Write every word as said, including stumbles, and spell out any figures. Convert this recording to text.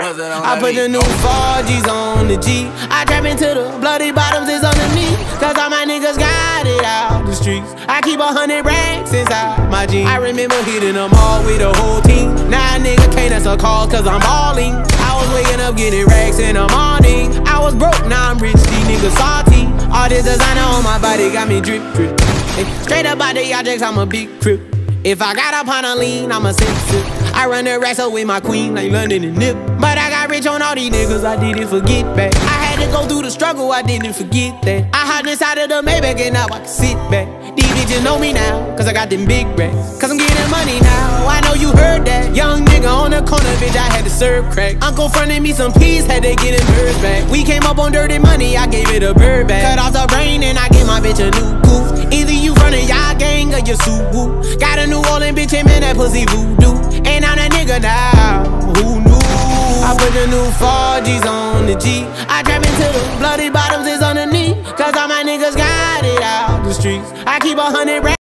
I put the new four G's on the G. I trap into the bloody bottoms is underneath. Cause all my niggas got it out the streets. I keep a hundred racks inside my jeans. I remember hitting them all with the whole team. Now a nigga can't answer calls cause I'm balling. I was waking up getting racks in the morning. I was broke, now I'm rich, these niggas salty. All this designer on my body got me drip, drip. Hey, straight up out the objects, I'm a big crip. If I got up on a lean, I'm a sip, sip. I run the racks up with my queen like London and Nip. But I got rich on all these niggas, I didn't forget back. I had to go through the struggle, I didn't forget that. I hopped inside of the Maybach and now I can sit back. These bitches know me now, cause I got them big racks. Cause I'm getting money now, I know you heard that. Young nigga on the corner, bitch, I had to serve crack. Uncle fronted me some peas, had to get his birds back. We came up on dirty money, I gave it a bird back. Cut off the brain and I gave my bitch a new goof. Either you from the y'all gang or you Suwu. Got a New Orleans bitch, and man, that pussy voodoo. And I'm that nigga now, who knew? I put the new four G's on the G. I trap into the bloody bottoms is underneath. Cause all my niggas got it out the streets. I keep a hundred racks.